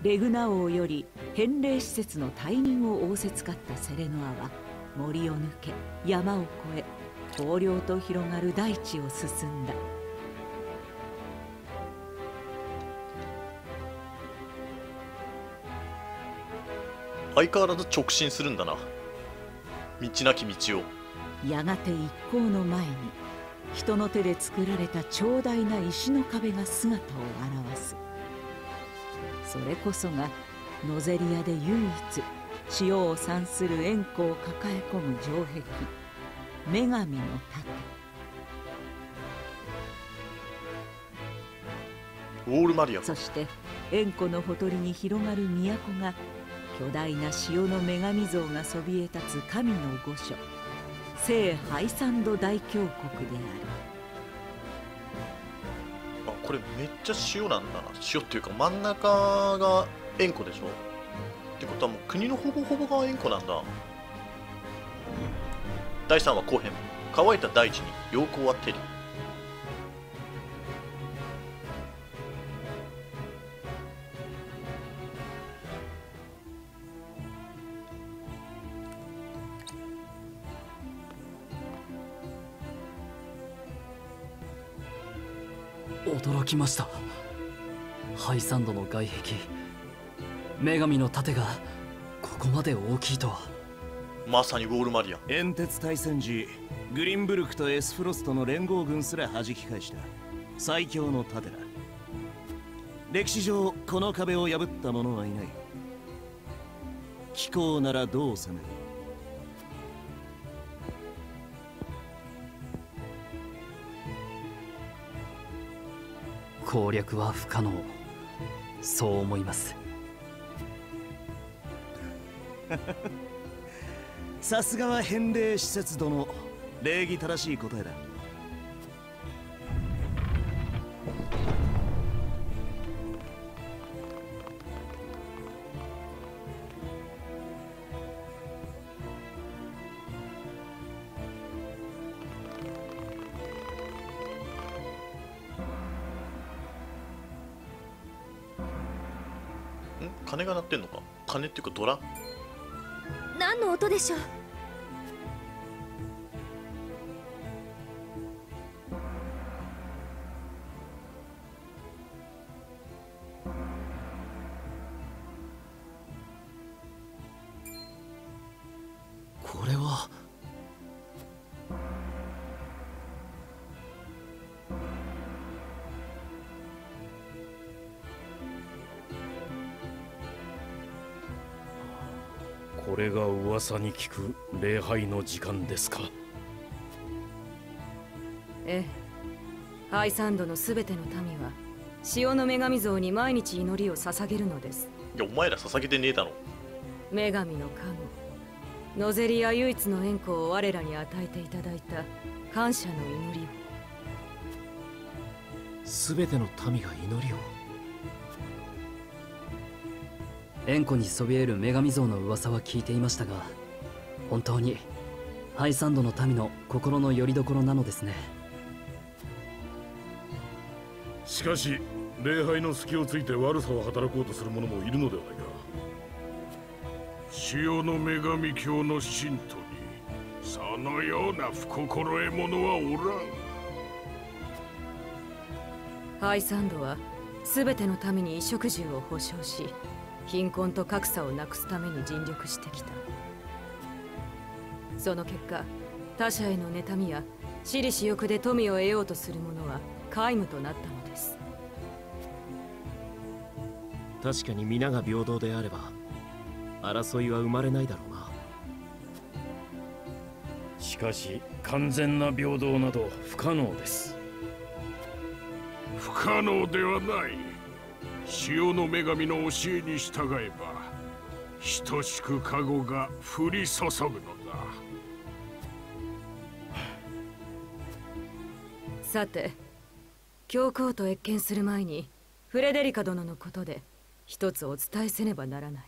レグナ王より返礼施設の退任を仰せつかったセレノアは、森を抜け山を越え荒涼と広がる大地を進んだ。 相変わらず直進するんだな、道なき道を。 やがて一行の前に人の手で作られた長大な石の壁が姿を現す。それこそがノゼリアで唯一潮を産する塩湖を抱え込む城壁、女神の盾。 ウォールマリア。 そして塩湖のほとりに広がる都が、巨大な潮の女神像がそびえ立つ神の御所、聖ハイサンド大峡谷である。 あ、これめっちゃ塩なんだな。塩っていうか真ん中が塩湖でしょ。ってことはもう国のほぼほぼが塩湖なんだ。第3話後編、乾いた大地に陽光は照り。 驚きました。ハイサンドの外壁、女神の盾がここまで大きいとは。 まさにウォールマリア。 煙鉄大戦時、グリンブルクとエスフロストの連合軍すら弾き返した最強の盾だ。歴史上この壁を破った者はいない。気候ならどう攻める？ 攻略は不可能、そう思います。 さすがは返礼施設殿、礼儀正しい答えだ。 鐘が鳴ってんのか。鐘っていうかドラ。 何の音でしょう？ これはこれが噂に聞く礼拝の時間ですか。 ええ、ハイサンドのすべての民は潮の女神像に毎日祈りを捧げるのです。 いや、お前ら捧げてねえだろ。 女神の加護、ノゼリア唯一の縁故を我らに与えていただいた感謝の祈りを。 すべての民が祈りを。 塩湖にそびえる女神像の噂は聞いていましたが、本当にハイサンドの民の心の拠り所なのですね。 しかし礼拝の隙をついて悪さを働こうとする者もいるのではないか。潮の女神教の信徒にそのような不心得者はおらん。 ハイサンドはすべての民に衣食住を保障し、貧困と格差をなくすために尽力してきた。その結果、他者への妬みや私利私欲で富を得ようとする者は皆無となったのです。 確かに皆が平等であれば争いは生まれないだろうな。 しかし完全な平等など不可能です。不可能ではない。潮の女神の教えに従えば等しく加護が降り注ぐのだ。 さて、教皇と謁見する前にフレデリカ殿のことで一つお伝えせねばならない。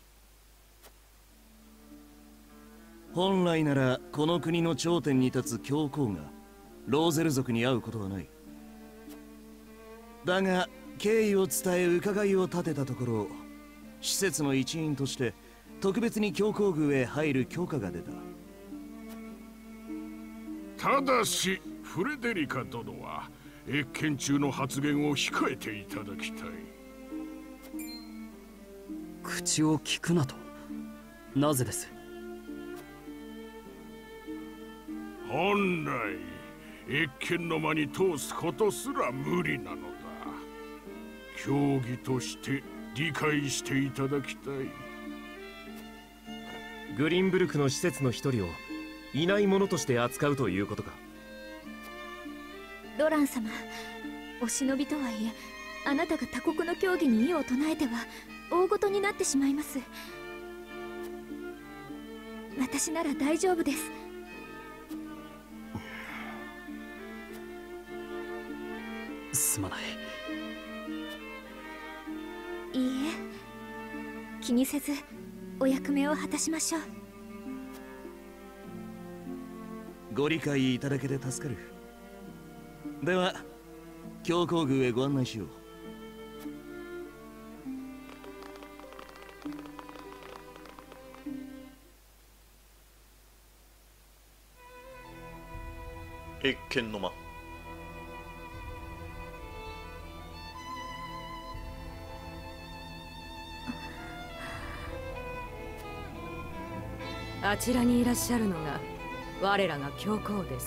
本来ならこの国の頂点に立つ教皇がローゼル族に会うことはない。だが敬意を伝え伺いを立てたところ、 施設の一員として特別に教皇宮へ入る許可が出た。 ただしフレデリカ殿は謁見中の発言を控えていただきたい。 口を聞くなと。なぜです？ 本来謁見の間に通すことすら無理なのだ。教義として理解していただきたい。 グリンブルクの施設の一人をいないものとして扱うということか。 ロラン様、お忍びとはいえあなたが他国の教義に異を唱えては大事になってしまいます。私なら大丈夫です。 すまない。 いいえ、気にせずお役目を果たしましょう。 ご理解いただけて助かる。では教皇宮へご案内しよう。 謁見の間。 あちらにいらっしゃるのが我らが教皇です。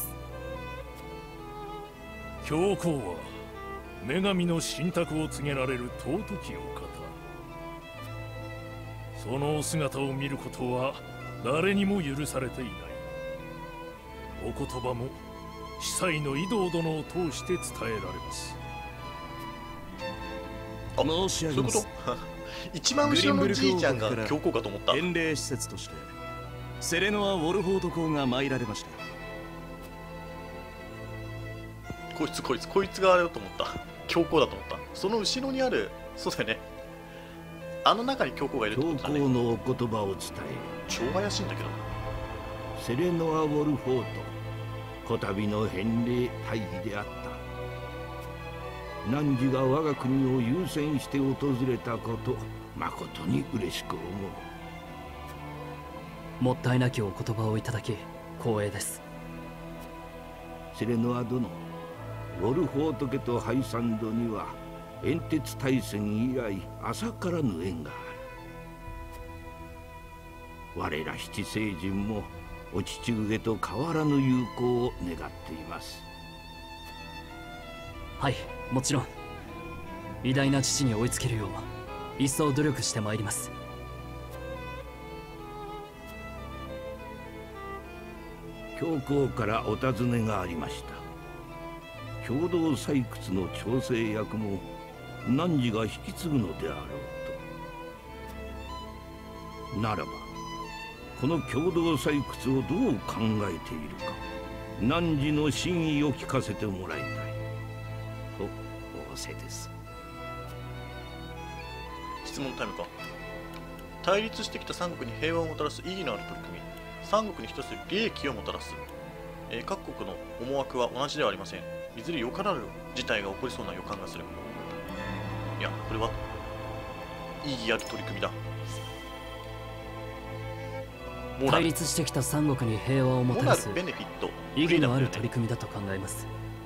教皇は女神の神託を告げられる尊きお方。そのお姿を見ることは誰にも許されていない。お言葉も司祭の井堂殿を通して伝えられます。 申し上げます。 そういうこと一番後ろのじいちゃんが教皇かと思った。 返礼施設としてセレノア・ウォルフォート公が参られました。 こいつがあれだと思った。教皇だと思った。その後ろにある、そうだよね。あの中に教皇がいるってことだね。 教皇のお言葉を伝える。 超怪しいんだけど。 セレノア・ウォルフォート、こたびの返礼大儀であった。汝が我が国を優先して訪れたこと、誠に嬉しく思う。 もったいなきお言葉をいただき光栄です。 セレノア殿、ウォルフォート家とハイサンドには煙鉄大戦以来浅からぬ縁がある。我ら七聖人もお父上と変わらぬ友好を願っています。 はい、もちろん偉大な父に追いつけるよう一層努力してまいります。 教皇からお尋ねがありました。共同採掘の調整役も汝が引き継ぐのであろうと。ならばこの共同採掘をどう考えているか、汝の真意を聞かせてもらいたいと仰せです。 質問タイムか。対立してきた三国に平和をもたらす意義のある取り組み、三国に一つ利益をもたらす、各国の思惑は同じではありません。いずれよからぬ事態が起こりそうな予感がする。いや、これは意義ある取り組みだ。 対立してきた三国に平和をもたらす意義のある取り組みだと考えます。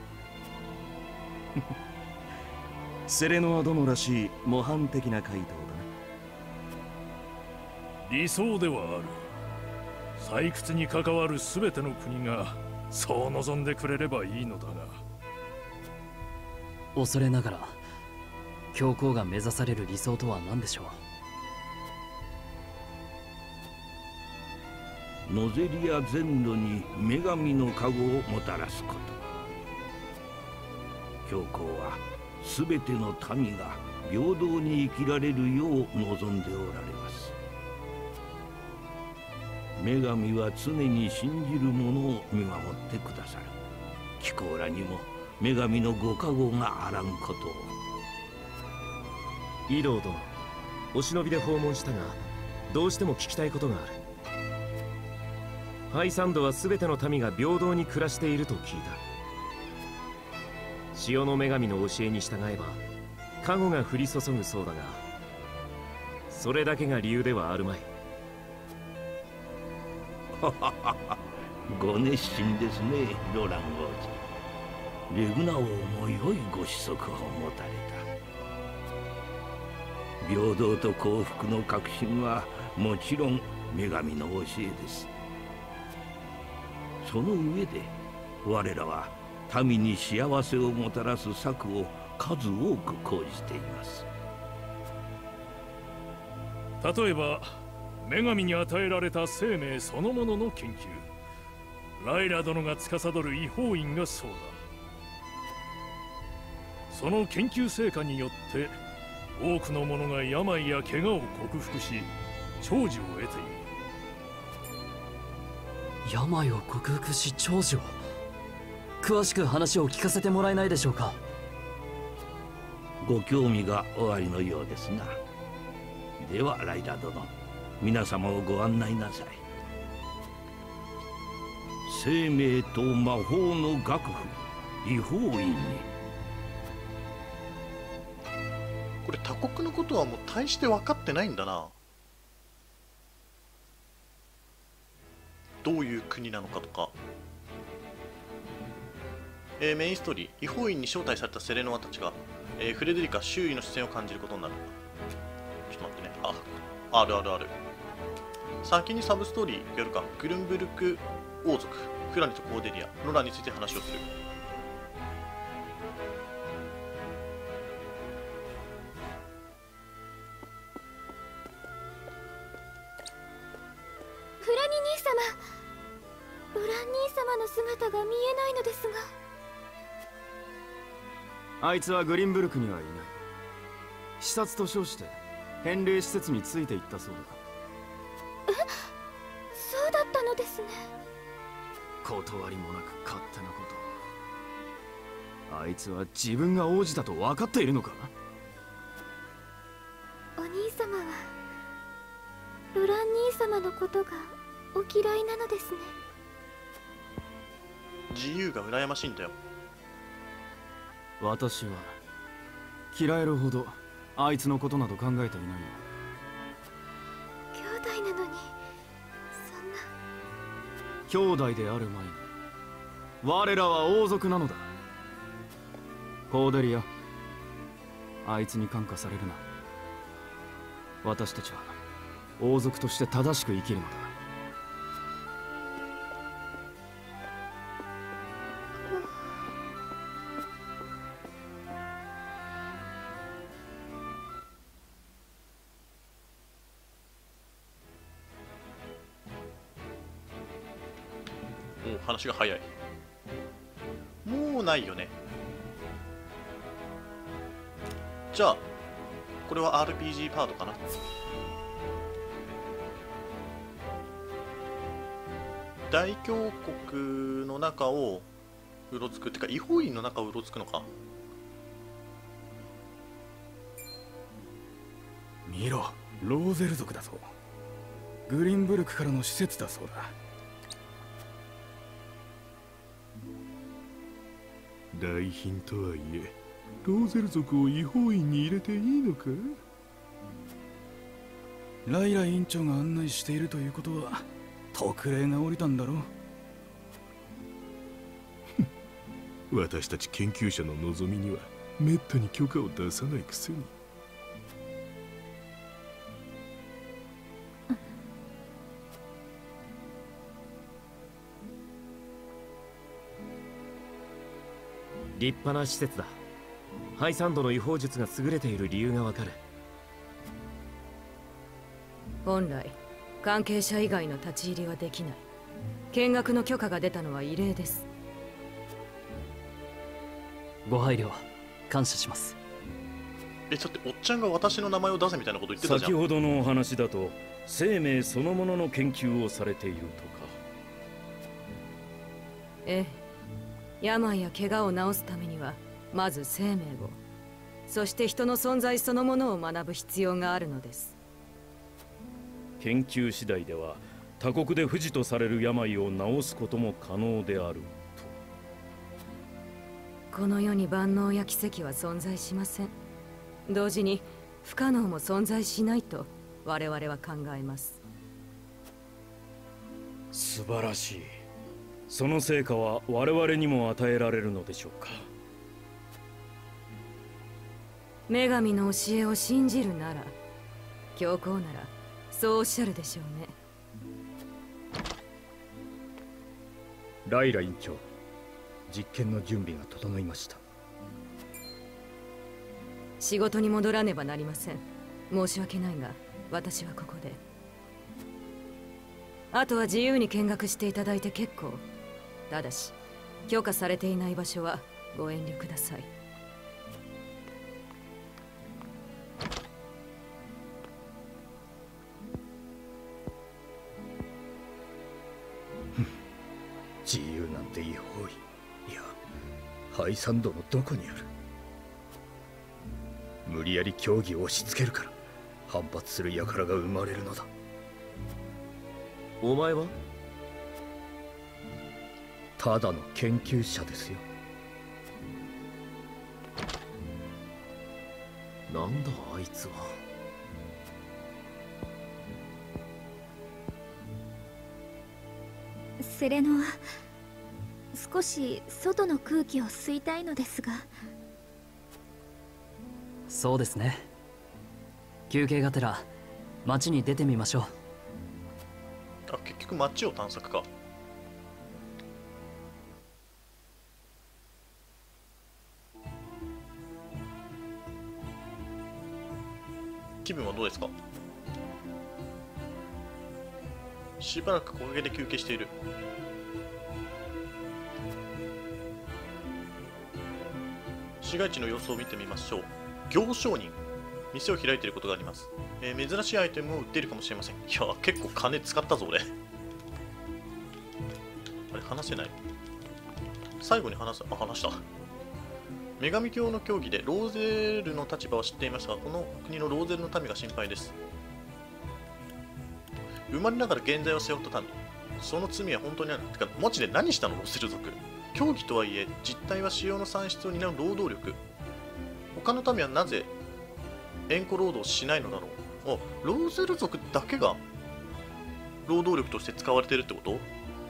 セレノア殿らしい模範的な回答だね。 理想ではある。採掘に関わる全ての国がそう望んでくれればいいのだが。 恐れながら教皇が目指される理想とは何でしょう。ノゼリア全土に女神の加護をもたらすこと。教皇は全ての民が平等に生きられるよう望んでおられます。女神は常に信じる者を見守ってくださる。貴公らにも女神のご加護があらんことを。 井堂殿、お忍びで訪問したがどうしても聞きたいことがある。ハイサンドは全ての民が平等に暮らしていると聞いた。潮の女神の教えに従えば加護が降り注ぐそうだが、 それだけが理由ではあるまい。 ご熱心ですね、ロラン王子。レグナ王も良いご子息を持たれた。平等と幸福の確信はもちろん女神の教えです。その上で我らは民に幸せをもたらす策を数多く講じています。 例えば女神に与えられた生命そのものの研究、ライラ殿が司る異邦院がそうだ。その研究成果によって多くの者が病や怪我を克服し長寿を得ている。 病を克服し長寿を。詳しく話を聞かせてもらえないでしょうか。 ご興味がおありのようですな。ではライラ殿、皆様をご案内なさい。生命と魔法の楽譜異邦院に。 これ他国のことはもう大して分かってないんだな。どういう国なのかとか。メインストーリー、異邦院に招待されたセレノアたちが、フレデリカ周囲の視線を感じることになる。ちょっと待ってね。ある。先にサブストーリーやるか。グルンブルク王族、フラニとコーデリア、ロラについて話をする。 フラニ兄様、ロラン兄様の姿が見えないのですが。 あいつはグリンブルクにはいない。視察と称して返礼施設についていったそうだ。 そうだったのですね。 断りもなく勝手なこと。あいつは自分が王子だと分かっているのか。 お兄様はロラン兄様のことがお嫌いなのですね。 自由が羨ましいんだよ。 私は嫌えるほどあいつのことなど考えていないよ。 兄弟なのに兄弟である前に我らは王族なのだ。コーデリア、あいつに感化されるな。私たちは王族として正しく生きるのだ。 話が早い。もうないよね。じゃあこれは RPG パートかな。大峡谷の中をうろつくってか異邦院の中をうろつくのか。 見ろ、ローゼル族だぞ。グリンブルクからの施設だそうだ。 大賓とはいえ、ローゼル族を異邦院に入れていいのか。 ライラ院長が案内しているということは特例が下りたんだろう。私たち研究者の望みにはめったに許可を出さないくせに。 立派な施設だ。ハイサンドの違法術が優れている理由がわかる。 本来関係者以外の立ち入りはできない。見学の許可が出たのは異例です。 ご配慮感謝します。 ちょっとおっちゃんが私の名前を出せみたいなこと言ってたじゃん。 先ほどのお話だと生命そのものの研究をされているとか。 ええ、病や怪我を治すためにはまず生命を、そして人の存在そのものを学ぶ必要があるのです。 研究次第では他国で不治とされる病を治すことも可能であると。この世に万能や奇跡は存在しません。同時に不可能も存在しないと我々は考えます。 素晴らしい。その成果は我々にも与えられるのでしょうか。 女神の教えを信じるなら、教皇ならそうおっしゃるでしょうね。 ライラ院長、実験の準備が整いました。 仕事に戻らねばなりません。申し訳ないが私はここで。あとは自由に見学していただいて結構。ただし許可されていない場所はご遠慮ください。 自由なんて違法いやハイサンドのどこにある。無理やり競技を押し付けるから反発する輩が生まれるのだ。 お前はただの研究者ですよ。 なんだあいつは。 セレノは少し外の空気を吸いたいのですが。 そうですね。休憩がてら街に出てみましょう。 あ、結局街を探索か。気分はどうですか？しばらく木陰で休憩している。市街地の様子を見てみましょう。行商人、店を開いていることがあります。珍しいアイテムを売っているかもしれません。いや、結構金使ったぞ俺。あれ、話せない。最後に話した。女神教の協議でローゼールの立場は知っていましたが、この国のローゼルの民が心配です。生まれながら現在を背負った民、その罪は本当にある。てか、マジで何したのローゼル族。競技とはいえ実態は使用の産出を担う労働力。他の民はなぜ縁故労働をしないのだろう。ローゼル族だけが労働力として使われているってこと？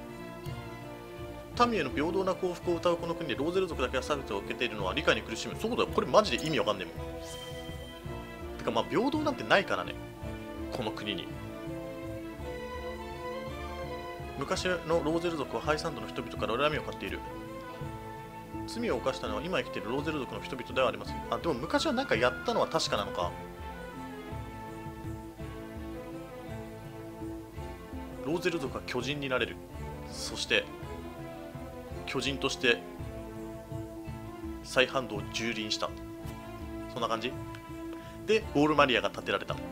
民への平等な幸福を謳うこの国でローゼル族だけが差別を受けているのは理解に苦しむ。そうだよ、これマジで意味わかんねえもん。てかまあ平等なんてないからね、この国に。昔のローゼル族はハイサンドの人々から恨みを買っている。罪を犯したのは今生きているローゼル族の人々ではありません。あ、でも昔は何かやったのは確かなのか。ローゼル族は巨人になれる。そして巨人として再反動を蹂躙した。そんな感じでゴールマリアが建てられた。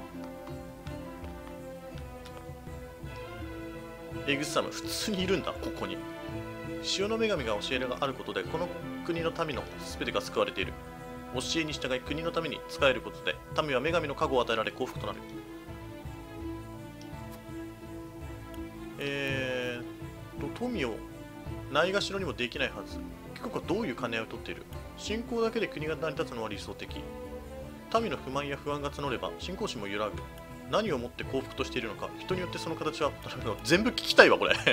エグスサム普通にいるんだ、ここに。潮の女神が教えがあることでこの国の民の全てが救われている。教えに従い国のために仕えることで民は女神の加護を与えられ幸福となる。富をないがしろにもできないはず。結局はどういう兼ね合いを取っている。信仰だけで国が成り立つのは理想的。民の不満や不安が募れば信仰心も揺らぐ。何をもって幸福としているのか、人によってその形は全部聞きたいわこれ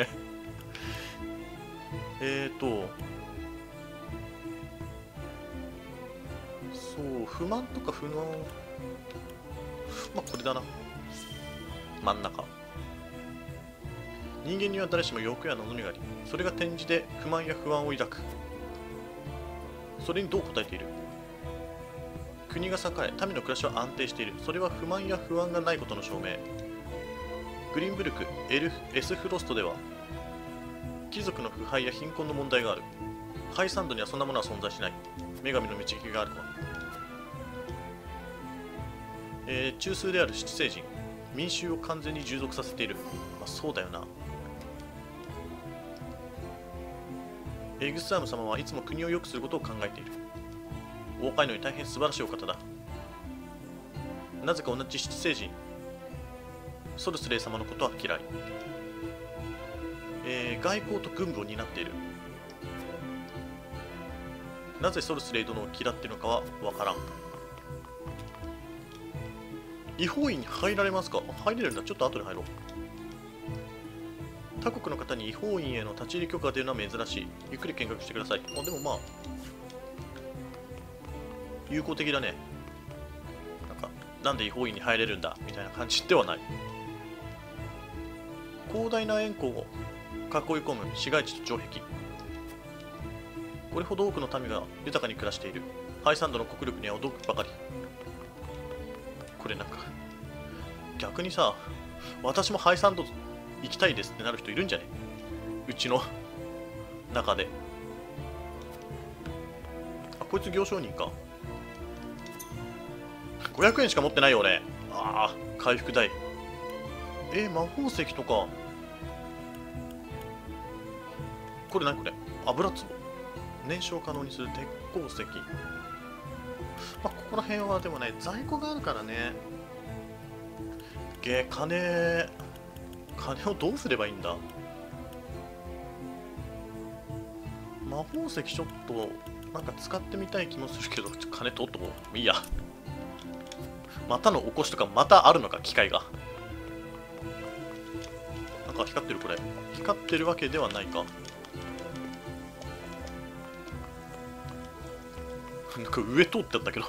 そう、不満とか不満、まあこれだな、真ん中。人間には誰しも欲や望みがあり、それが転じて不満や不安を抱く。それにどう答えている。国が栄え、民の暮らしは安定している。それは不満や不安がないことの証明。グリーンブルク、エスフロストでは貴族の腐敗や貧困の問題がある。ハイサンドにはそんなものは存在しない。女神の導きがあるのは。中枢である七聖人、民衆を完全に従属させている。まあそうだよな。エグスサーム様はいつも国を良くすることを考えている。お若いのに大変素晴らしいお方だ。なぜか同じ七聖人、ソルスレイ様のことは嫌い。外交と軍部を担っている。なぜソルスレイ殿を嫌っているのかはわからん。 違法院に入られますか？入れるんだ。ちょっと後で入ろう。他国の方に違法院への立ち入り許可が出るのは珍しい。ゆっくり見学してください。でもまあ友好的だね。なんで違法院に入れるんだみたいな感じではない。広大な円弧を囲い込む市街地と城壁。これほど多くの民が豊かに暮らしている。ハイサンドの国力には驚くばかり。これなんか逆にさ、私もハイサンド行きたいですってなる人いるんじゃね？うちの中で。あ、こいつ行商人か。500円しか持ってないよ俺。ああ、回復台。魔法石とか。これ何これ？油壺。燃焼可能にする鉄鉱石。まあ、ここら辺はでもね、在庫があるからね。金をどうすればいいんだ？魔法石ちょっとなんか使ってみたい気もするけど、金取っとこう。いいや。またの起こしとかまたあるのか、機械が。なんか光ってるこれ。光ってるわけではないか。なんか上通ってあったけど。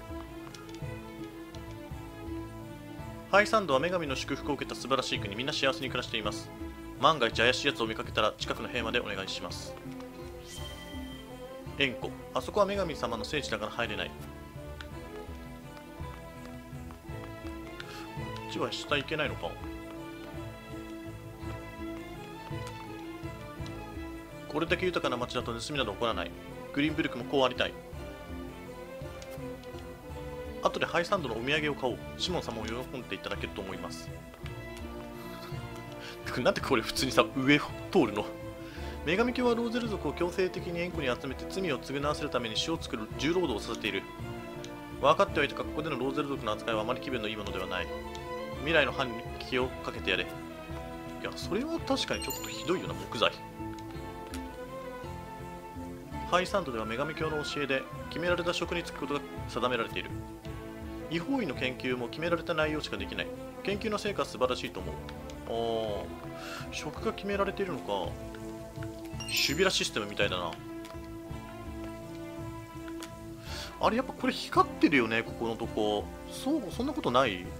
ハイサンドは女神の祝福を受けた素晴らしい国。みんな幸せに暮らしています。万が一怪しいやつを見かけたら近くの兵までお願いします。円弧。あそこは女神様の聖地だから入れない。こっちは下行けないのか。これだけ豊かな町だと盗みなど起こらない。グリーンブルクもこうありたい。後でハイサンドのお土産を買おう。シモン様も喜んでいただけると思います。なんでこれ普通にさ、上を通るの？女神教はローゼル族を強制的に円弧に集めて罪を償わせるために詩を作る重労働をさせている。分かってはいたが、ここでのローゼル族の扱いはあまり気分のいいものではない。未来の犯に気をかけてやれ。いや、それは確かにちょっとひどいよな、木材。ハイサンドでは女神教の教えで決められた職に就くことが定められている。違法医の研究も決められた内容しかできない。研究の成果は素晴らしいと思う。職が決められているのか。シュビラシステムみたいだな。あれやっぱこれ光ってるよね、ここのとこ。そんなことない？ちょっ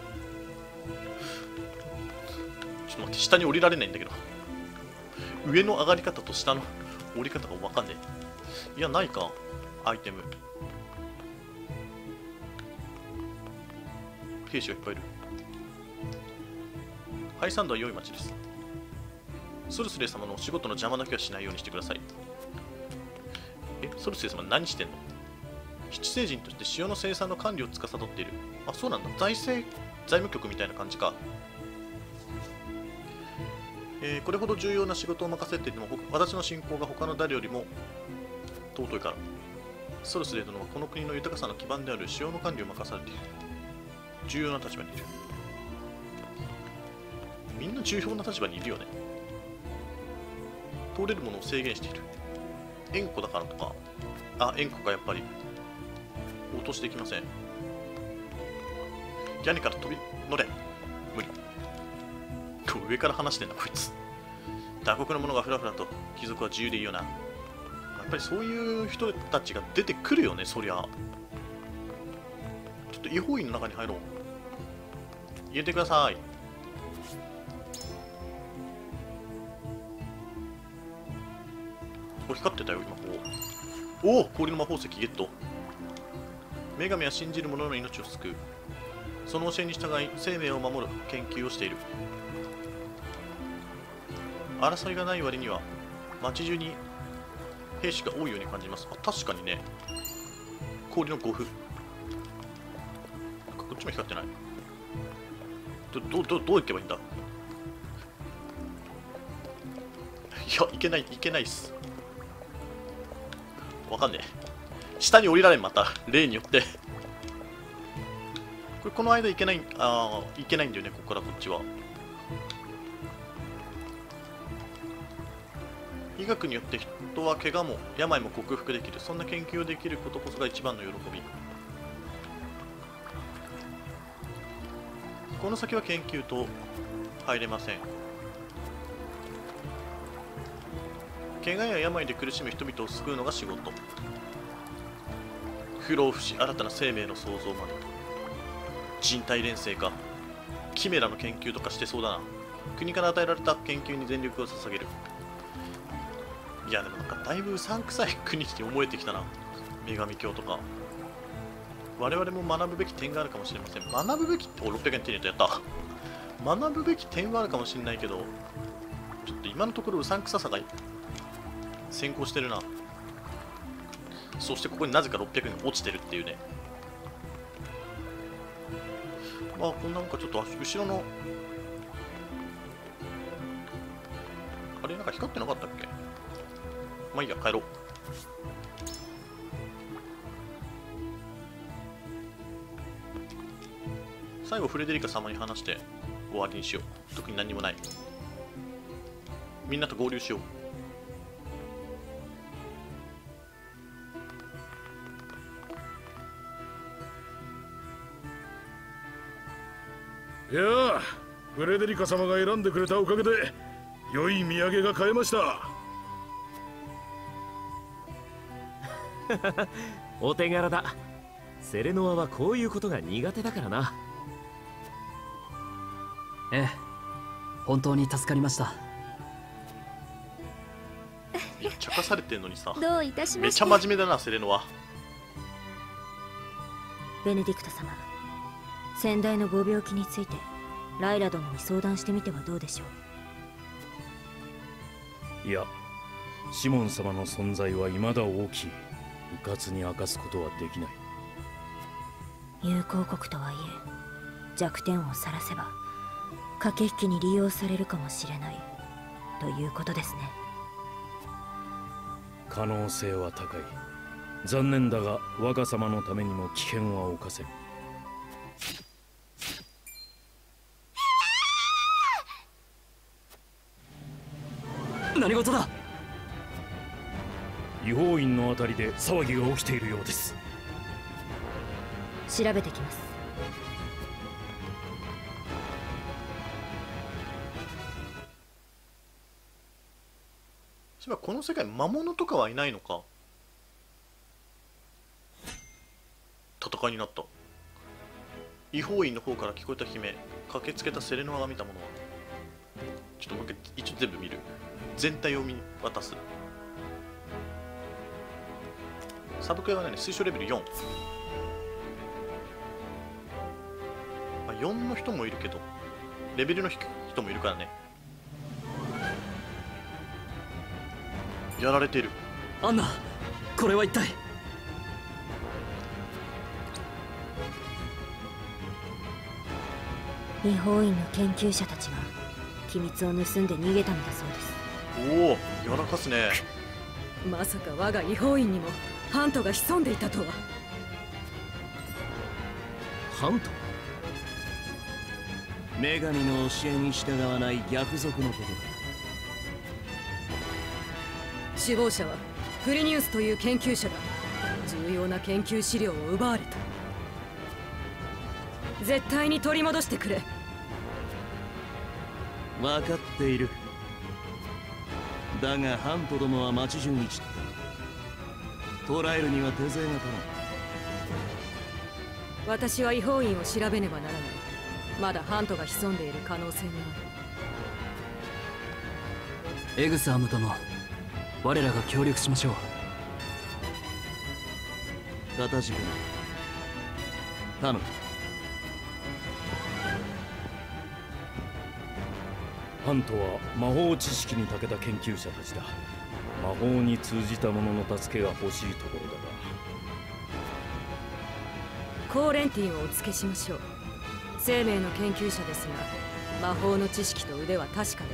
と待って、下に降りられないんだけど。上の上がり方と下の降り方がわかんねえ。いや、ないか。アイテム。兵士がいっぱいいる。ハイサンドは良い町です。ソルスレイ様のお仕事の邪魔だけはしないようにしてください。ソルスレイ様何してんの？七星人として塩の生産の管理を司っている。あ、そうなんだ。財務局みたいな感じか。これほど重要な仕事を任せていても、私の信仰が他の誰よりも尊いから。ソルスレイ殿はこの国の豊かさの基盤である塩の管理を任されている。重要な立場にいる。みんな重要な立場にいるよね。通れるものを制限している。円弧だからとか。あ、円弧かやっぱり。落としていきません。屋根から飛び乗れ。無理。上から話してんだこいつ。他国の者がふらふらと、貴族は自由でいいよな。やっぱりそういう人たちが出てくるよね、そりゃ。ちょっと違法院の中に入ろう。入れてください。これ光ってたよ、今こう。おお、氷の魔法石ゲット。女神は信じる者の命を救う。その教えに従い、生命を守る研究をしている。争いがない割には、街中に兵士が多いように感じます。あ、確かにね。氷の5分。こっちも光ってない。どう行けばいいんだ？いや、いけないっす。わかんねえ。下に降りられん、また。例によって。この間行けない、行けないんだよね、ここからこっちは。医学によって人は怪我も病も克服できる。そんな研究をできることこそが一番の喜び。 この先は研究と入れません。怪我や病で苦しむ人々を救うのが仕事。不老不死、新たな生命の創造まで。人体錬成かキメラの研究とかしてそうだな。国から与えられた研究に全力を捧げる。いやでもなんかだいぶうさんくさい国に思えてきたな。女神教とか我々も学ぶべき点があるかもしれません。学ぶべきって600円手に入れた。やった学ぶべき点はあるかもしれないけど、ちょっと今のところうさんくささが先行してるな。そしてここになぜか600円が落ちてるっていうね。まあこんなんかちょっと後ろのあれなんか光ってなかったっけ。まあいいや、帰ろう。最後フレデリカ様に話して終わりにしよう。特に何もない。みんなと合流しよう。いやあ、フレデリカ様が選んでくれたおかげで良い土産が買えました。 お手柄だ。セレノアはこういうことが苦手だからな。 ええ、本当に助かりました。 いや、茶化されてんのにさ、 どういたしまして。 めちゃ真面目だな、セレノは。 ベネディクト様、先代のご病気についてライラ殿に相談してみてはどうでしょう。いや、シモン様の存在は未だ大きい。迂闊に明かすことはできない。 友好国とはいえ弱点を晒せば駆け引きに利用されるかもしれないということですね。 可能性は高い。残念だが若様のためにも危険は冒せん。 何事だ。 違法院のあたりで騒ぎが起きているようです。 調べてきます。 そういえばこの世界魔物とかはいないのか。戦いになった。違法院の方から聞こえた悲鳴。駆けつけたセレノアが見たものは。ちょっともう一回一応全部見る。全体を見渡す。サブクエは何、推奨レベル4。まあ、4の人もいるけどレベルの低い人もいるからね。やられてる。 アンナ、これは一体。 違法院の研究者たちが機密を盗んで逃げたのだそうです。 おお、やらかすね。 まさか我が違法院にもハントが潜んでいたとは。 ハント？女神の教えに従わない逆賊のことだ。 首謀者はフリニウスという研究者だ。重要な研究資料を奪われた。絶対に取り戻してくれ。 分かっている。だがハントどもは町中に散った。捕らえるには手勢が足らん。 私は違法院を調べねばならない。まだハントが潜んでいる可能性がある。 エグスアム殿、我らが協力しましょう。 片付けろ。頼む。 ハントは魔法知識に長けた研究者たちだ。魔法に通じた者の助けが欲しいところだが。 コーレンティンをお付けしましょう。生命の研究者ですが魔法の知識と腕は確かです。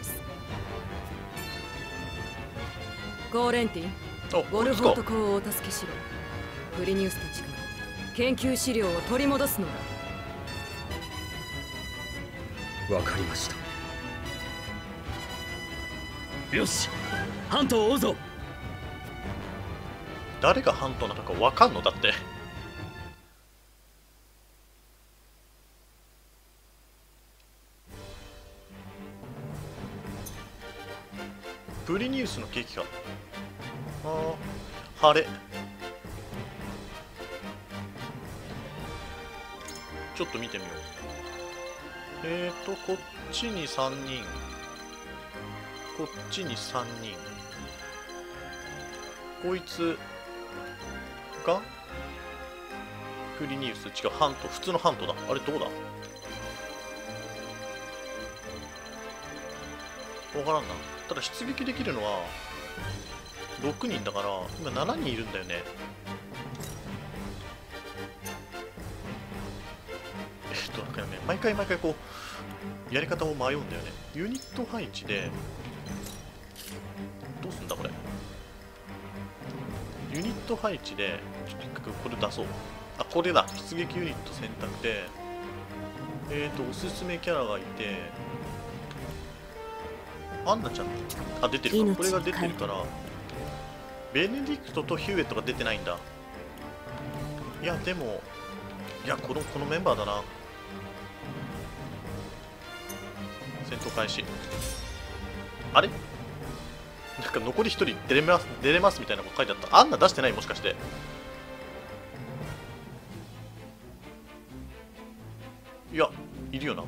コーレンティン、ウォルフォート公をお助けしろ。フリニウスたちから研究資料を取り戻すのだ。 わかりました。よし、ハントを追うぞ。 誰がハントなのかわかんのだって。 プリニウスのケーキか。晴れ。ちょっと見てみよう。こっちに3人。こっちに3人。こいつがプリニウス。違う、ハント。普通のハントだ。あれどうだ。わからんな。ただ出撃できるのは6人だから今7人いるんだよね。なんかね、毎回こうやり方を迷うんだよね。ユニット配置でどうすんだこれ。ユニット配置でちょっと一回これ出そう。あ、これだ。出撃ユニット選択でおすすめキャラがいて、アンナちゃん、あ、出てるか。これが出てるから、ベネディクトとヒューエットが出てないんだ。いや、でも、いや、このメンバーだな。戦闘開始。あれなんか残り1人出れますみたいなこと書いてあった。アンナ出してない？もしかして。いや、いるよな。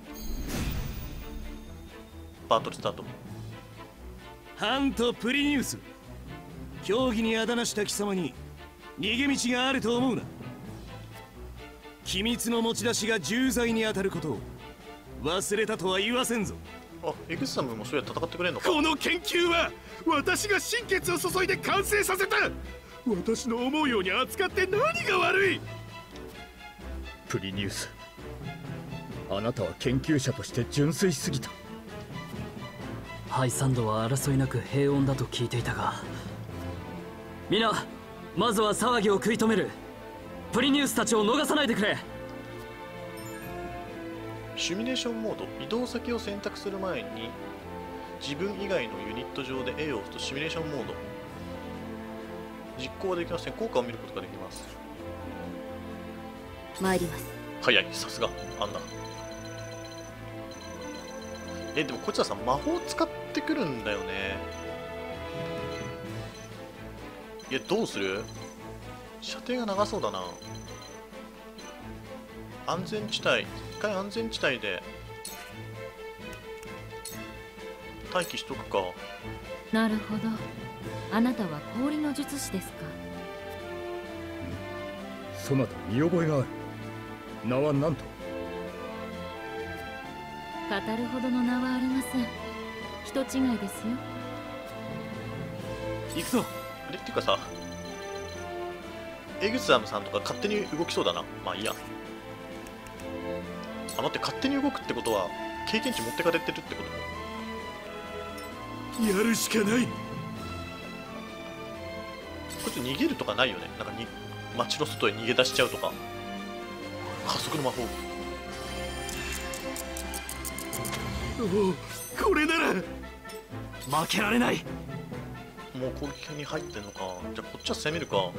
バトルスタート。 ハント・プリニウス、競技にあだなした貴様に逃げ道があると思うな。機密の持ち出しが重罪に当たることを忘れたとは言わせんぞ。 あ、エグスサムもそうや戦ってくれんのか。 この研究は私が心血を注いで完成させた。私の思うように扱って何が悪い。 プリニウス、あなたは研究者として純粋すぎた。 ハイサンドは争いなく平穏だと聞いていたが、皆まずは騒ぎを食い止める。プリニウスたちを逃さないでくれ。 シミュレーションモード。移動先を選択する前に自分以外のユニット上で A を押すとシミュレーションモード実行はできません。効果を見ることができます。 参ります。 早い、さすがアンナ。でもこいつらさ、魔法使ってくるんだよね。いや、どうする？射程が長そうだな。安全地帯、一回安全地帯で待機しとくか。 なるほど。あなたは氷の術師ですか。 そなた見覚えがある。名は何と？ 語るほどの名はありません。人違いですよ。 行くぞ。あれっていうかさ、エグザムさんとか勝手に動きそうだな。まあいいや。あ、待って、勝手に動くってことは経験値持ってかれてるってこと？ やるしかない。 こいつ逃げるとかないよね。なんか街の外へ逃げ出しちゃうとか。加速の魔法。 おお、これなら負けられない。 もう攻撃に入ってんのか。じゃあこっちは攻めるか。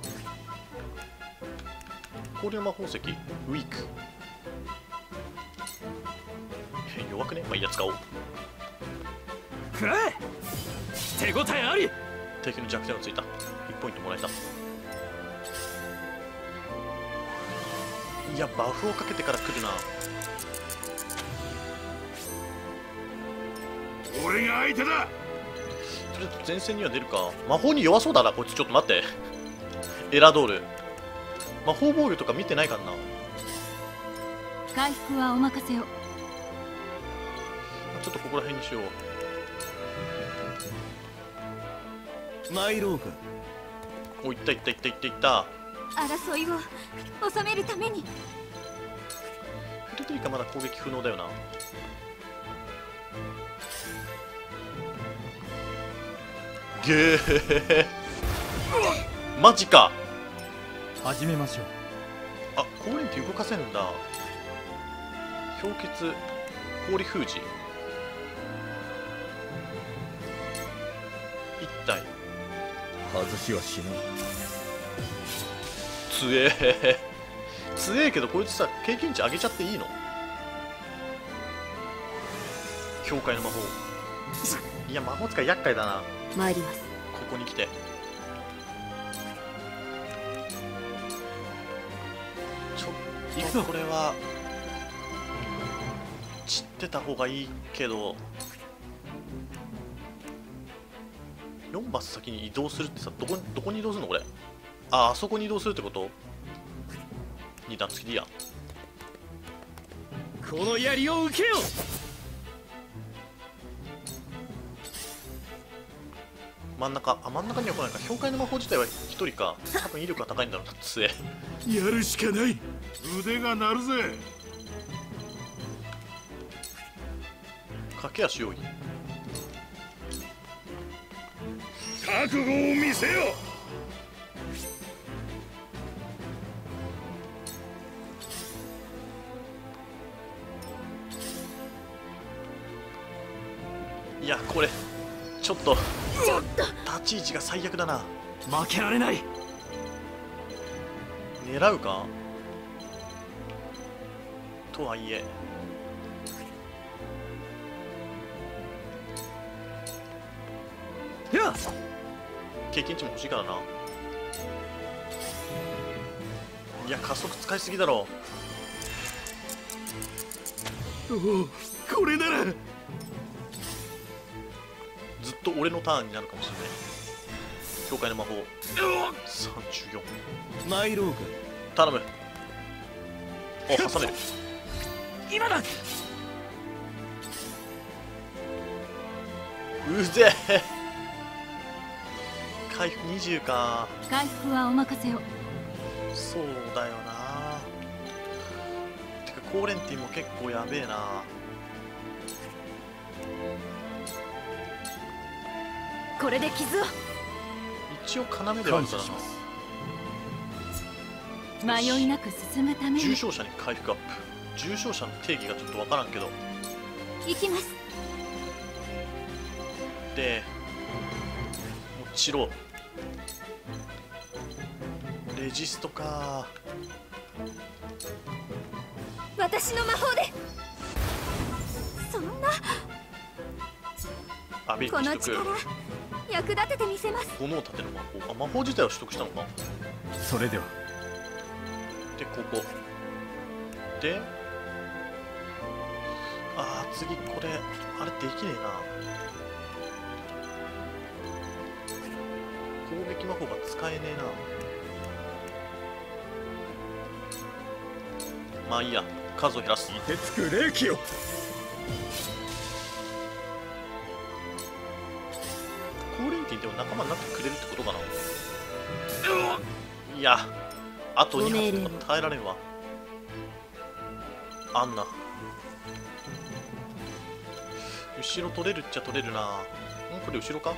氷の魔法石ウィーク。弱くね。まあいいや、使おう。 手応えあり。 敵の弱点をついた。1ポイントもらえた。いや、バフをかけてから来るな。 俺が相手だ。 とりあえず前線には出るか。魔法に弱そうだなこいつ。ちょっと待ってエラドール、魔法防御とか見てないかな。 回復はお任せを。 ちょっとここら辺にしよう。 参ろうか。 お、いったいったいったいったいった。 争いを収めるために。 フレデリカまだ攻撃不能だよな。ゲーマジか。 始めましょう。 あ、氷って動かせんだ。氷結、氷封じ。一体外しはしない。 強え強えけど、こいつさ経験値上げちゃっていいの？教会の魔法。 いや魔法使い厄介だな。 参ります。 ここに来てちょっとこれは散ってた方がいいけど、4マス先に移動するってさ、どこに移動するのこれ。あそこに移動するってこと。2段付きでいいや。 この槍を受けよ。 真ん中には来ないか。氷塊の魔法自体は1人か。多分威力が高いんだろうな。杖やるしかない。腕が鳴るぜ。 駆け足用意。 覚悟を見せよ。 いやこれちょっと立ち位置が最悪だな。 負けられない。 狙うかとはいえ、経験値も欲しいからな。いや加速使いすぎだろ。 おお、これならずっと俺のターンになるかもしれない。教会の魔法34。 参ろうか。 頼む。お、挟める。 今だ。 うぜえ。回復20か。 回復はお任せを。 そうだよな。てかコーレンティンも結構やべえな。 これで傷を。 一応要ではあるからな。 迷いなく進むために。 重傷者に回復アップ。重傷者の定義がちょっとわからんけど。 行きます。 でもちろんレジストか。 私の魔法で。そんなこの力役立ててみせます。 炎を立てる魔法。あ、魔法自体を取得したのか。 それではでここで、次これあれできねえな。攻撃魔法が使えねえな。まあいいや、数を減らす。 凍てつく霊気よ。 コーレンティンでも仲間になってくれるってことかな。いや、あと2発とか耐えられんわ。あんな後ろ取れるっちゃ取れるな。これ後ろか。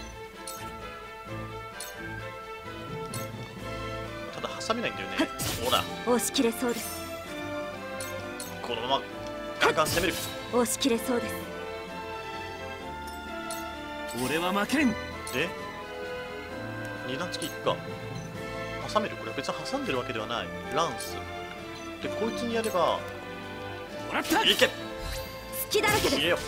ただ挟めないんだよね。ほら押し切れそうです。 このままガンガン攻める。 押し切れそうです。 俺は負けん。 で2段付きいくか。挟める。これ別に挟んでるわけではない。ランスでこいつにやればもらった。 いけ。 隙だらけです。 よ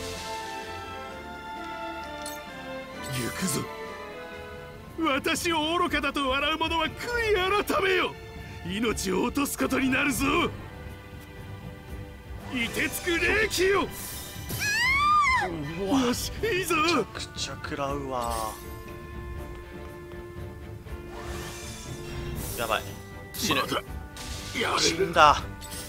行くぞ。私を愚かだと笑う者は悔い改めよ。命を落とすことになるぞ。凍てつく霊気よ。よし、いいぞ。 めちゃくちゃ食らうわ。やばい、死ぬ。死んだ。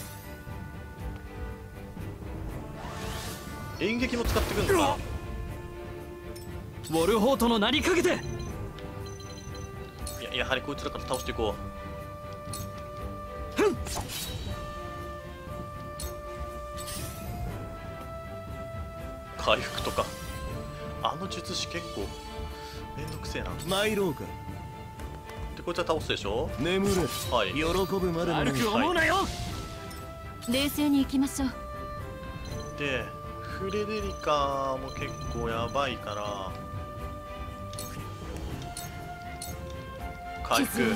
演劇も使ってくんのか。 ウォルホートの名にかけて。 やはりこいつらから倒していこう。回復とかあの術師結構めんどくせえな。 参ろうか。 でこいつは倒すでしょ。 眠れ。 はい、 喜ぶまで悪く思うなよ。 冷静に行きましょう。 でフレデリカも結構やばいから回復。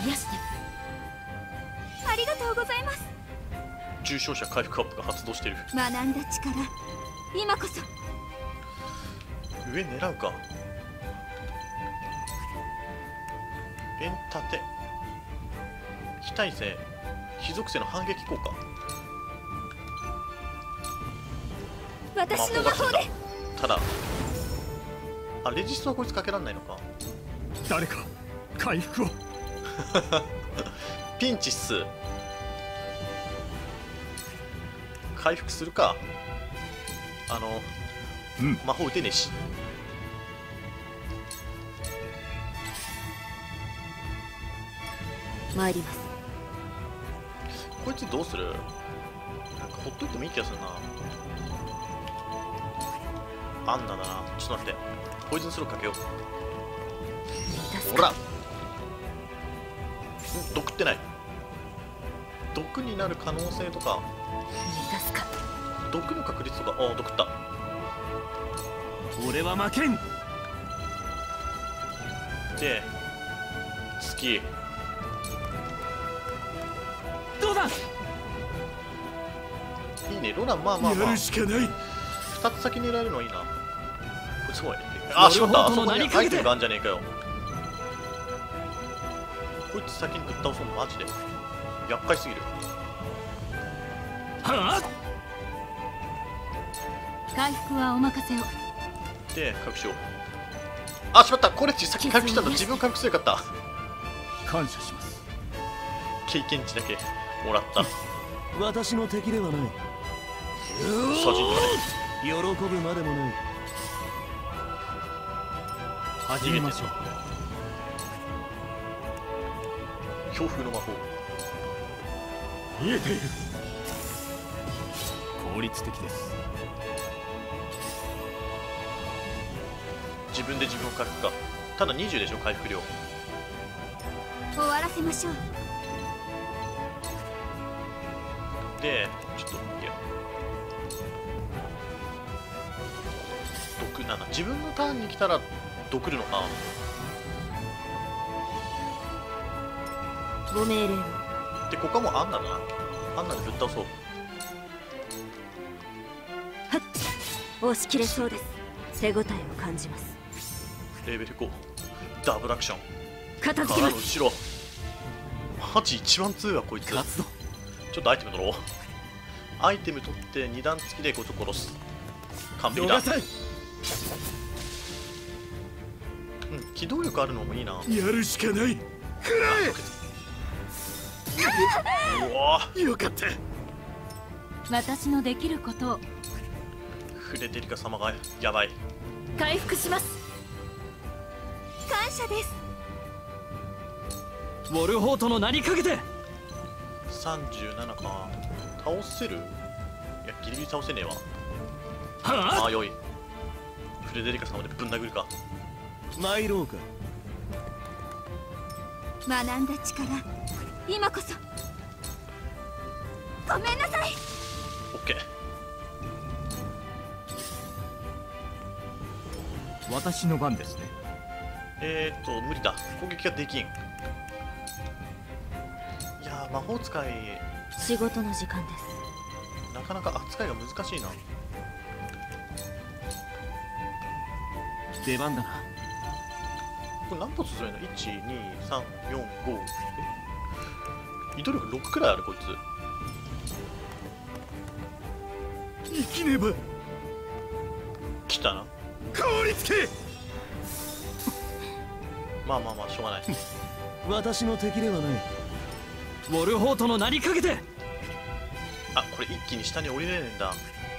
ありがとうございます。 重傷者回復アップが発動してる。 学んだ力、今こそ。 上狙うか。円盾非耐性非属性の反撃効果。 私の魔法で。 ただレジストはこいつかけられないのか。 誰か回復をピンチっす。回復するか。魔法打てねえし。 参ります。 こいつどうする？なんかほっといてもいい気がするな。アンナだな。ちょっと待って、ポイズンスローかけよう。ほら、毒ってない。毒になる可能性とか、毒の確率とか。ああ、毒った。 俺は負けん。 で好き。 どうだ。 いいね、ロラン。まあまあまあ、 やるしかない。 2つ先狙えるのいいな。これすごい。あ、しまった。あそこにアイテムがあるんじゃねえかよ。こいつ先にぶっ倒そうのマジで厄介すぎる。 はあ、 回復はお任せを。 で回復しよう。あ、しまった。これ先に回復したんだ。自分回復すればよかった。 感謝します。 経験値だけもらった。 私の敵ではない。 サジンとかね。 喜ぶまでもない。 始めましょう。強風の魔法見えている。 効率的です。 自分で自分を回復か。ただ20でしょ回復量。 終わらせましょう。 でちょっといや毒7。自分のターンに来たら毒るのか。 ご命令を。 でここはもうアンナだな。アンナでぶっ倒そう。 はっ、押し切れそうです。手応えを感じます。 レベル5ダブルアクション。 片付けます。 後ろマジ一番強いわこいつ。ちょっとアイテム取ろう。アイテム取って2段付きでこいつを殺す。完璧だ。機動力あるのもいいな。 やるしかない。 うわよかった。 私のできることを。 フレデリカ様がやばい。 回復します。感謝です。 ウォルホートの名にかけて。 37か。倒せる？いやギリギリ倒せねえわ。 はあ、 ああ、よい。フレデリカ様でぶん殴るか。 参ろうか。 学んだ力、今こそ。ごめんなさい。 オッケー。 私の番ですね。 無理だ。攻撃ができん。いやー、魔法使い仕事の時間です。 なかなか扱いが難しいな。 出番だな。 これ何発するの？ 1、2、3、4、5。移動力6くらいあるこいつ。 生きねば。 来たな。 効率系。 まあまあまあしょうがない。 私の敵ではない。 ウォルホートの名にかけて。 あ、これ一気に下に降りれねえんだ。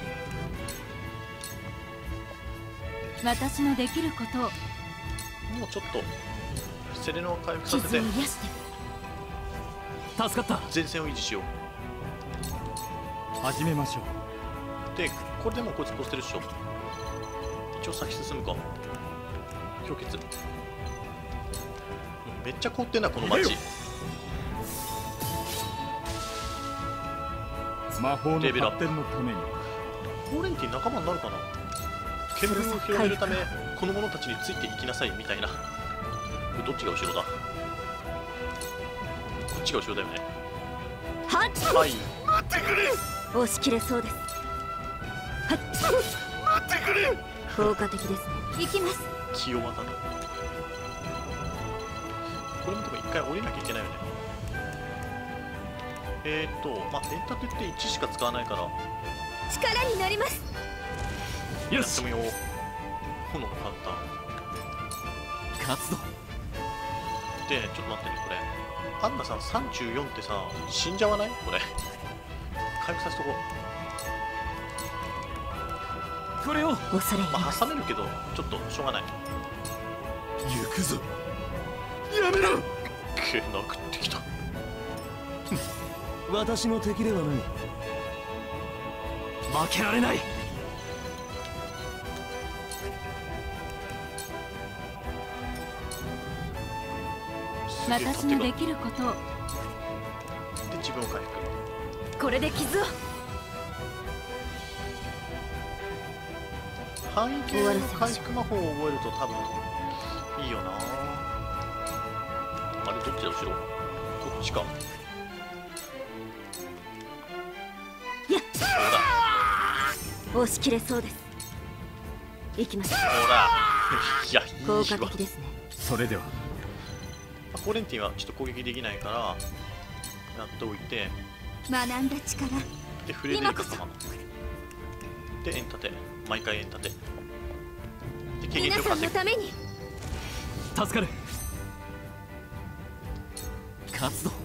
私のできることを。 もうちょっとセレノを回復させて。 助かった。 前線を維持しよう。 始めましょう。でこれでもうこいつ殺してるっしょ。一応先進むか。氷結。めっちゃ凍ってんなこの街。 魔法の発展のために。 ホーレンティ仲間になるかな。見聞を広めるためこの者たちについていきなさいみたいな。これどっちが後ろだ？こっちが後ろだよね。 はい。 待ってくれ。 押し切れそうです。 待ってくれ。 効果的ですね。 行きます。 清技だ。これもでも一回降りなきゃいけないよね。まあエンタテって1しか使わないから力になります。 よし、やってみよう。炎のカウンター活動で、ちょっと待ってね、これアンナさん34ってさ、死んじゃわないこれ。回復させとこう。 これを恐れ入ります。 挟めるけどちょっとしょうがない。 行くぞ。やめろ。 殴ってきた。 私の敵ではない。負けられない。 私のできることを。 で、自分を回復。 これで傷を。 範囲系の回復魔法を覚えると多分いいよな。あれどっちだ、後ろ。こっちか。 押し切れそうです。行きます。 ほら。いや、いいわ。 効果的ですね。 それではコーレンティンはちょっと攻撃できないからやっておいて、 学んだ力。 でフレデリカ様でエンタテ、毎回エンタテで経験皆さんのために。 助かる。 活動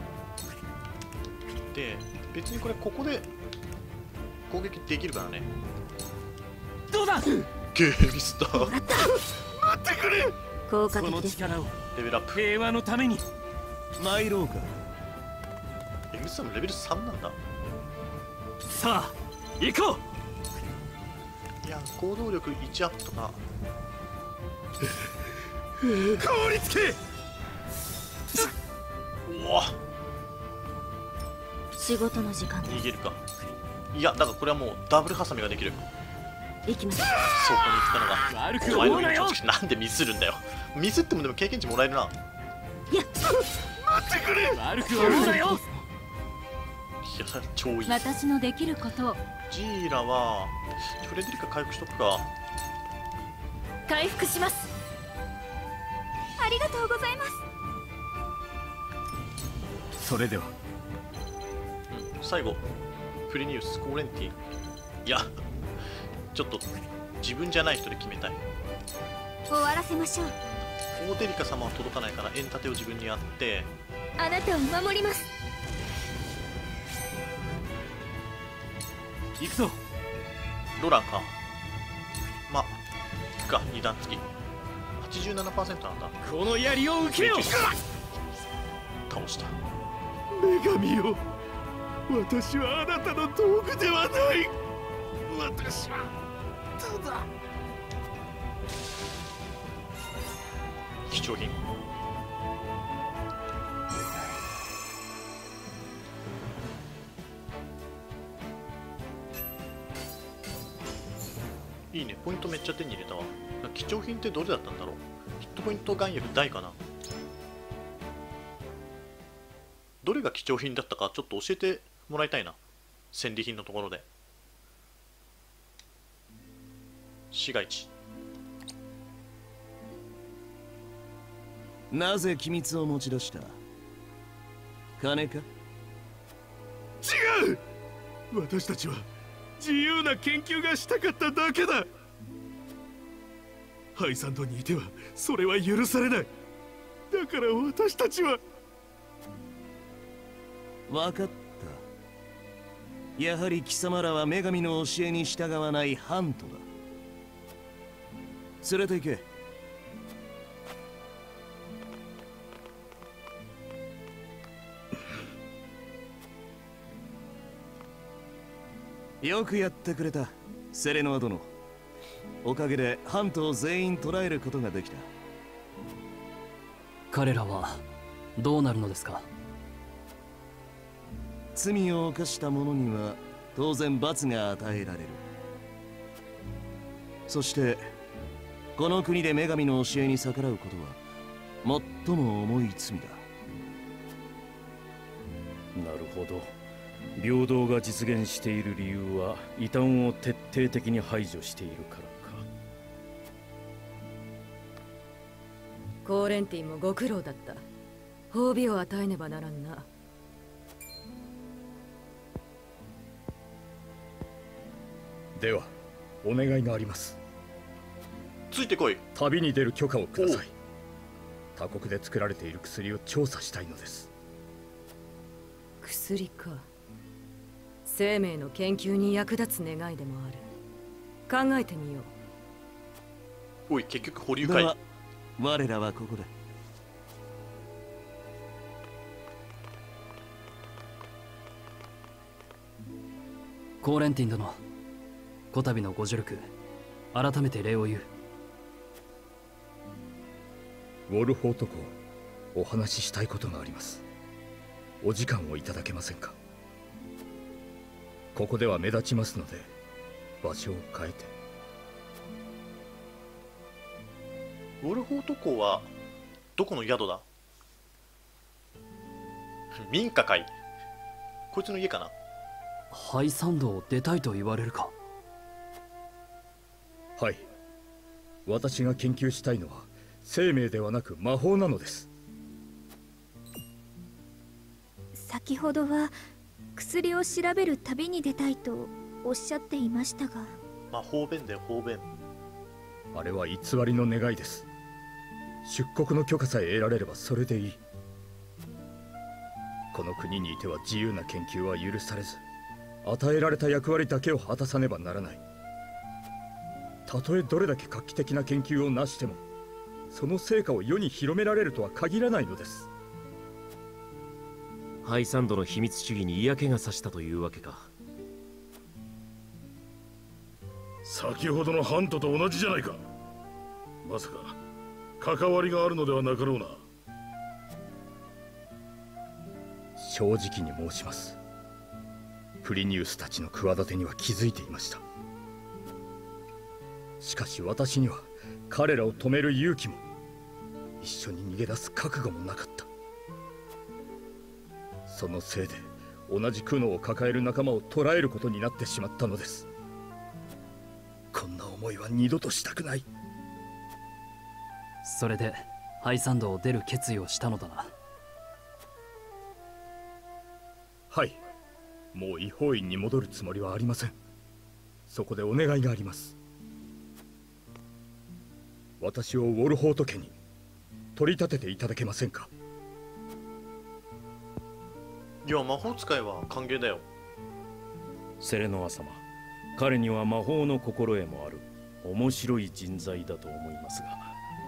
で、別にこれここで攻撃できるからね。 どうだ。 ゲーミスター。 待ってくれ。 効果的です。 この力をレベルアップ。 平和のために参ろうか。 エグスさんのレベル3なんだ。 さあ行こう。いや、行動力1アップとか。 凍りつけ。 うわ、 仕事の時間です。 逃げるか。いや、だからこれはもうダブルハサミができる。 行きます。 そこに行ったのが悪くお前の思うなよ。 なんでミスるんだよ。ミスってもでも経験値もらえるな。 いや、 待ってくれ。 悪く思うなよ。 いや、超いい。 私のできることを。 ジーラはフレデリカ回復しとくか。 回復します。ありがとうございます。 それでは、 最後フリニウス、コーレンティン。いや、ちょっと自分じゃない人で決めたい。 終わらせましょう。 オーデリカ様は届かないからエンタテを自分にやって、 あなたを守ります。 行くぞ。 ロランか。まあいくか。2段付き 87% なんだ。 この槍を受けよ。 倒した。 女神よ、私はあなたの道具ではない。私はただ貴重品。いいね、ポイントめっちゃ手に入れたわ。貴重品ってどれだったんだろう。ヒットポイント眼薬大かな。どれが貴重品だったかちょっと教えてもらいたいな。戦利品のところで。市街地。 なぜ機密を持ち出した。金か。 違う。私たちは自由な研究がしたかっただけだ。ハイサンドにいてはそれは許されない。だから私たちは。 分かった。やはり貴様らは女神の教えに従わないハントだ。連れて行け。よくやってくれた、セレノア殿。おかげでハントを全員捕らえることができた。 彼らはどうなるのですか。 罪を犯した者には当然罰が与えられる。そしてこの国で女神の教えに逆らうことは最も重い罪だ。 なるほど。平等が実現している理由は異端を徹底的に排除しているからか。 コーレンティンもご苦労だった。褒美を与えねばならんな。 ではお願いがあります。 ついてこい。 旅に出る許可をください。他国で作られている薬を調査したいのです。 薬か。生命の研究に役立つ願いでもある。考えてみよう。おい、結局保留会。 我らはここだ。 コーレンティン殿、こたびのご助力、改めて礼を言う。 ウォルフォート公、お話ししたいことがあります。お時間をいただけませんか。ここでは目立ちますので、場所を変えて。 ウォルフォート公はどこの宿だ？民家かい。こいつの家かな。 ハイサンドを出たいと言われるか。 はい、私が研究したいのは生命ではなく魔法なのです。 先ほどは薬を調べる旅に出たいとおっしゃっていましたが。 まあ方便だよ、方便。 あれは偽りの願いです。出国の許可さえ得られればそれでいい。この国にいては自由な研究は許されず、与えられた役割だけを果たさねばならない。たとえどれだけ画期的な研究を成しても、その成果を世に広められるとは限らないのです。 ハイサンドの秘密主義に嫌気がさしたというわけか。 先ほどのハントと同じじゃないか。まさか関わりがあるのではなかろうな。 正直に申します。プリニウスたちの企てには気づいていました。しかし私には彼らを止める勇気も一緒に逃げ出す覚悟もなかった。そのせいで同じ苦悩を抱える仲間を捕らえることになってしまったのです。こんな思いは二度としたくない。 それでハイサンドを出る決意をしたのだな。 はい、もう違法院に戻るつもりはありません。そこでお願いがあります。私をウォルホート家に取り立てていただけませんか。 いや、魔法使いは歓迎だよ。 セレノア様、彼には魔法の心得もある面白い人材だと思いますが。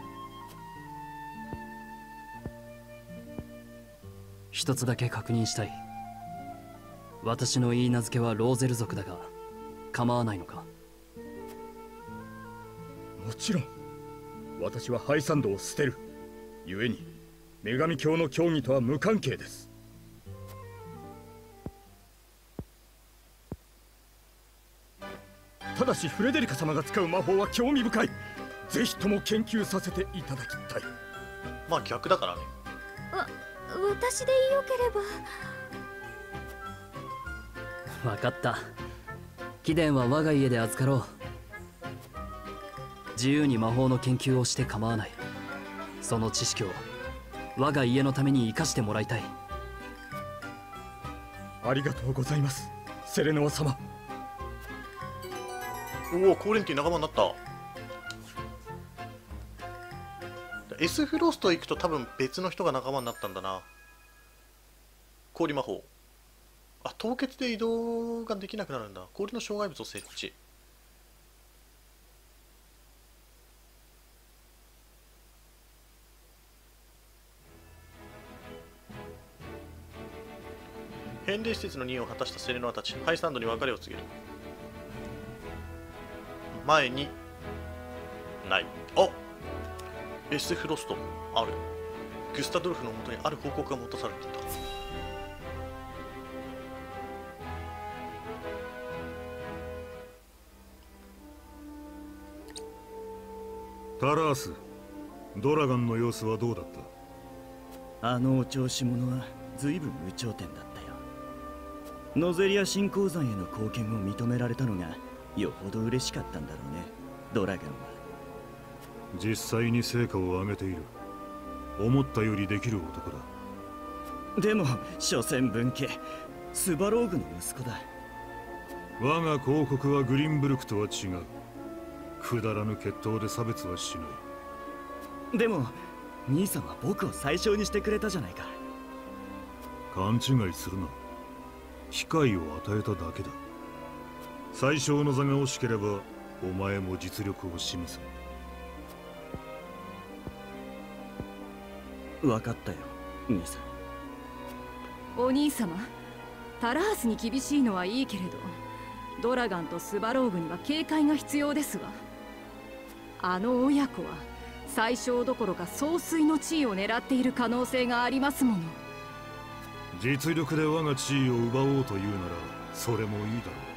一つだけ確認したい。私の言い名付けはローゼル族だが構わないのか。 もちろん。私はハイサンドを捨てる。故に女神教の教義とは無関係です。ただしフレデリカ様が使う魔法は興味深い。ぜひとも研究させていただきたい。 まあ逆だからね。 私でよければ。 分かった。貴殿は我が家で預かろう。自由に魔法の研究をして構わない。その知識を我が家のために生かしてもらいたい。 ありがとうございます、セレノア様。 おお、コーレンティ仲間になった。エスフロスト行くと多分別の人が仲間になったんだな。氷魔法。あ、凍結で移動ができなくなるんだ。氷の障害物を設置。返礼施設の任を果たしたセレノアたち、ハイサンドに別れを告げる。前にない。あ、エスフロストある。グスタドルフのもとにある報告が持たされていた。 タラース、ドラガンの様子はどうだった？ あのお調子者は随分無頂点だったよ。ノゼリア新鉱山への貢献を認められたのがよほど嬉しかったんだろうね、ドラガンは。 実際に成果を上げている。 思ったよりできる男だ。 でも所詮分家スバローグの息子だ。 我が公国はグリンブルクとは違う。くだらぬ血統で差別はしない。 でも兄さんは僕を宰相にしてくれたじゃないか。 勘違いするな。機会を与えただけだ。宰相の座が惜しければお前も実力を示せ。 分かったよ兄さん。 お兄様、タラースに厳しいのはいいけれど、ドラガンとスバローグには警戒が必要ですわ。あの親子は宰相どころか総帥の地位を狙っている可能性がありますもの。 実力で我が地位を奪おうというならそれもいいだろ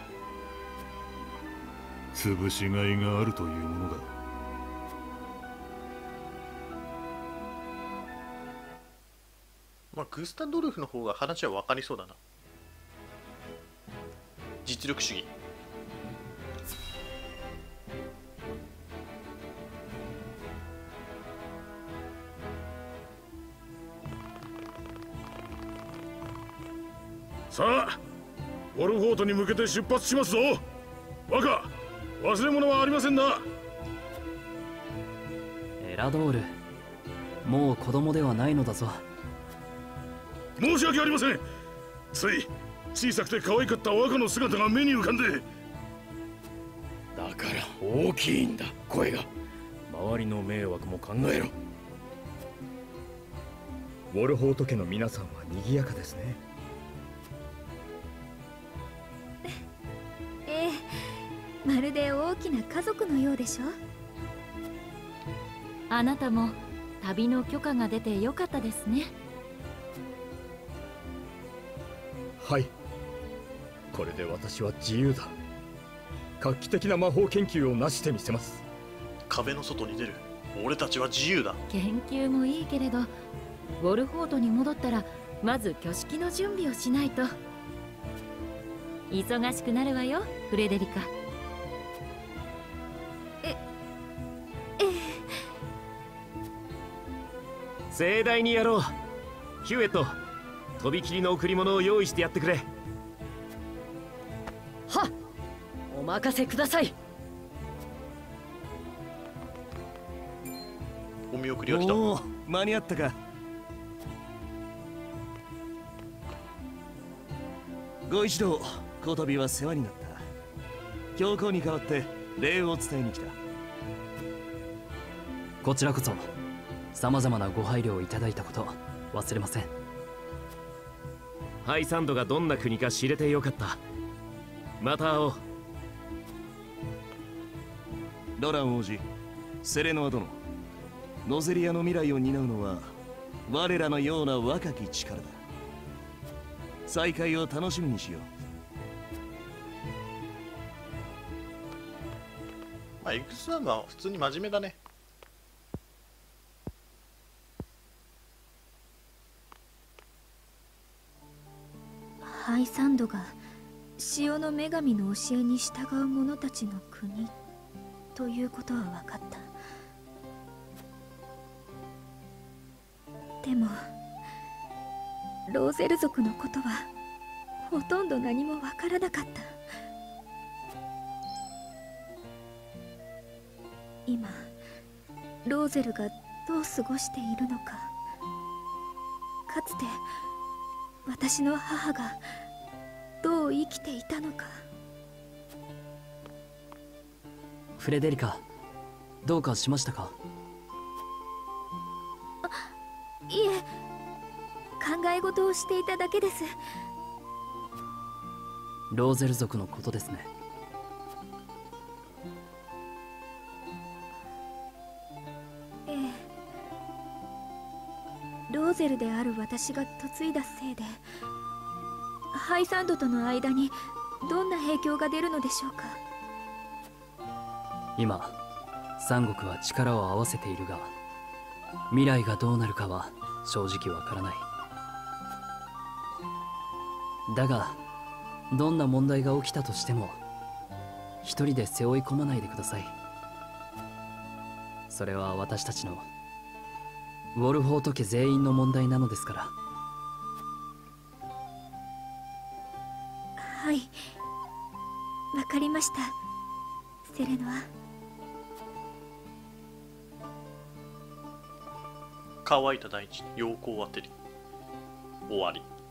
う。潰しがいがあるというものだ。 まあグスタドルフの方が話は分かりそうだな。実力主義。 さあ、ウォルフォートに向けて出発しますぞ。若、忘れ物はありませんな。 エラドール、もう子供ではないのだぞ。 申し訳ありません。つい小さくて可愛かった若の姿が目に浮かんで。 だから大きいんだ、声が。周りの迷惑も考えろ。 ウォルフォート家の皆さんは賑やかですね。 ええ、まるで大きな家族のようでしょ。 あなたも旅の許可が出てよかったですね。 はい、これで私は自由だ。画期的な魔法研究を成してみせます。 壁の外に出る。俺たちは自由だ。 研究もいいけれど、ウォルフォートに戻ったらまず挙式の準備をしないと。忙しくなるわよ、フレデリカ。 盛大にやろう。ヒューエット、とびきりの贈り物を用意してやってくれ。 はっ、お任せください。 お見送りが来た。 おお、間に合ったか。ご一同、こたびは世話になった。教皇に代わって礼を伝えに来た。 こちらこそ様々なご配慮をいただいたこと忘れません。 ハイサンドがどんな国か知れてよかった。また会おう。 ロラン王子、セレノア殿、ノゼリアの未来を担うのは我らのような若き力だ。再会を楽しみにしよう。 まあエクスワンは普通に真面目だね。 ハイサンドが潮の女神の教えに従う者たちの国ということは分かった。でもローゼル族のことはほとんど何も分からなかった。今ローゼルがどう過ごしているのか、かつて私の母がどう生きていたのか。 フレデリカ、どうかしましたか？ いえ、考え事をしていただけです。 ローゼル族のことですね。 ええ、ローゼルである私が嫁いだせいでハイサンドとの間にどんな影響が出るのでしょうか。 今三国は力を合わせているが、未来がどうなるかは正直わからない。だがどんな問題が起きたとしても一人で背負い込まないでください。それは私たちのウォルフォート家全員の問題なのですから。 はい、わかりました、セレノア。 乾いた大地に陽光を当てる。終わり。